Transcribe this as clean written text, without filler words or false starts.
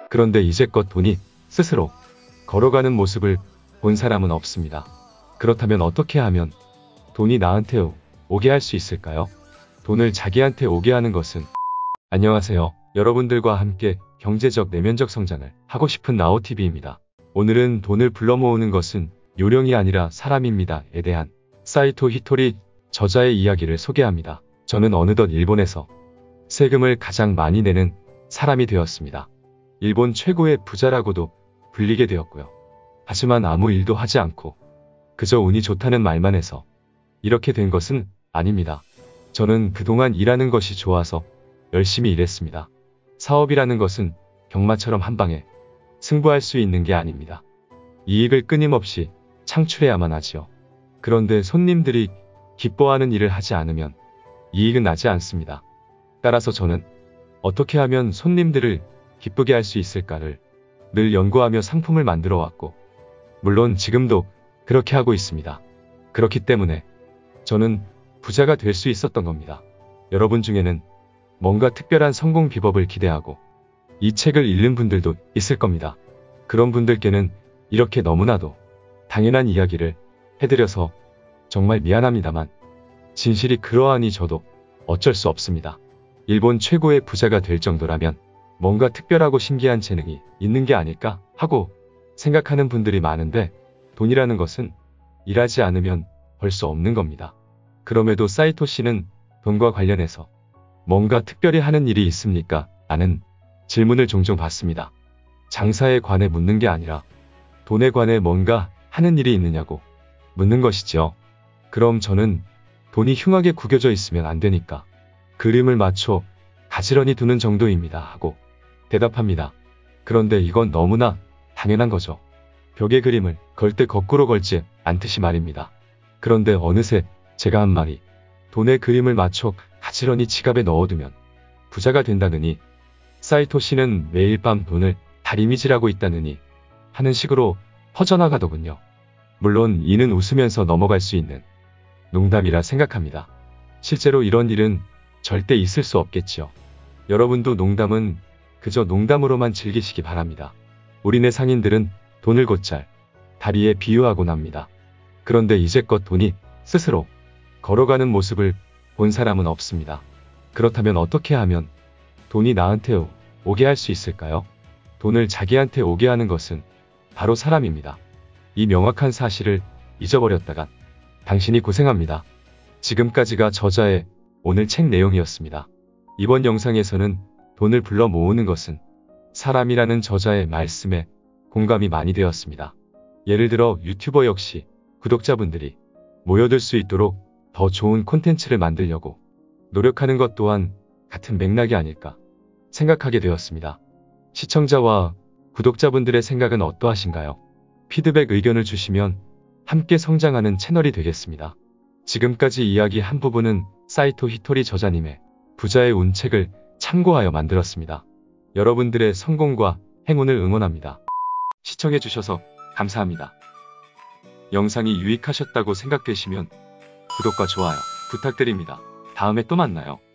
그런데 이제껏 돈이 스스로 걸어가는 모습을 본 사람은 없습니다. 그렇다면 어떻게 하면 돈이 나한테 오게 할 수 있을까요? 돈을 자기한테 오게 하는 것은 안녕하세요. 여러분들과 함께 경제적 내면적 성장을 하고 싶은 나오TV입니다. 오늘은 돈을 불러 모으는 것은 요령이 아니라 사람입니다에 대한 사이토 히토리 저자의 이야기를 소개합니다. 저는 어느덧 일본에서 세금을 가장 많이 내는 사람이 되었습니다. 일본 최고의 부자라고도 불리게 되었고요. 하지만 아무 일도 하지 않고 그저 운이 좋다는 말만 해서 이렇게 된 것은 아닙니다. 저는 그동안 일하는 것이 좋아서 열심히 일했습니다. 사업이라는 것은 경마처럼 한 방에 승부할 수 있는 게 아닙니다. 이익을 끊임없이 창출해야만 하지요. 그런데 손님들이 기뻐하는 일을 하지 않으면 이익은 나지 않습니다. 따라서 저는 어떻게 하면 손님들을 기쁘게 할 수 있을까를 늘 연구하며 상품을 만들어 왔고, 물론 지금도 그렇게 하고 있습니다. 그렇기 때문에 저는 부자가 될 수 있었던 겁니다. 여러분 중에는 뭔가 특별한 성공 비법을 기대하고 이 책을 읽는 분들도 있을 겁니다. 그런 분들께는 이렇게 너무나도 당연한 이야기를 해드려서 정말 미안합니다만 진실이 그러하니 저도 어쩔 수 없습니다. 일본 최고의 부자가 될 정도라면 뭔가 특별하고 신기한 재능이 있는 게 아닐까 하고 생각하는 분들이 많은데, 돈이라는 것은 일하지 않으면 벌 수 없는 겁니다. 그럼에도 사이토 씨는 돈과 관련해서 뭔가 특별히 하는 일이 있습니까? 라는 질문을 종종 받습니다. 장사에 관해 묻는 게 아니라 돈에 관해 뭔가 하는 일이 있느냐고 묻는 것이죠. 그럼 저는 돈이 흉하게 구겨져 있으면 안 되니까 그림을 맞춰 가지런히 두는 정도입니다 하고 대답합니다. 그런데 이건 너무나 당연한 거죠. 벽에 그림을 걸 때 거꾸로 걸지 않듯이 말입니다. 그런데 어느새 제가 한 말이 돈에 그림을 맞춰 가지런히 지갑에 넣어두면 부자가 된다느니, 사이토 씨는 매일 밤 돈을 다리미질하고 있다느니 하는 식으로 퍼져나가더군요. 물론 이는 웃으면서 넘어갈 수 있는 농담이라 생각합니다. 실제로 이런 일은 절대 있을 수 없겠지요. 여러분도 농담은 그저 농담으로만 즐기시기 바랍니다. 우리네 상인들은 돈을 곧잘 다리에 비유하곤 합니다. 그런데 이제껏 돈이 스스로 걸어가는 모습을 본 사람은 없습니다. 그렇다면 어떻게 하면 돈이 나한테 오게 할 수 있을까요? 돈을 자기한테 오게 하는 것은 바로 사람입니다. 이 명확한 사실을 잊어버렸다간 당신이 고생합니다. 지금까지가 저자의 오늘 책 내용이었습니다. 이번 영상에서는 돈을 불러 모으는 것은 사람이라는 저자의 말씀에 공감이 많이 되었습니다. 예를 들어 유튜버 역시 구독자분들이 모여들 수 있도록 더 좋은 콘텐츠를 만들려고 노력하는 것 또한 같은 맥락이 아닐까 생각하게 되었습니다. 시청자와 구독자분들의 생각은 어떠하신가요? 피드백 의견을 주시면 함께 성장하는 채널이 되겠습니다. 지금까지 이야기한 부분은 사이토 히토리 저자님의 부자의 운 책을 참고하여 만들었습니다. 여러분들의 성공과 행운을 응원합니다. 시청해주셔서 감사합니다. 영상이 유익하셨다고 생각되시면 구독과 좋아요 부탁드립니다. 다음에 또 만나요.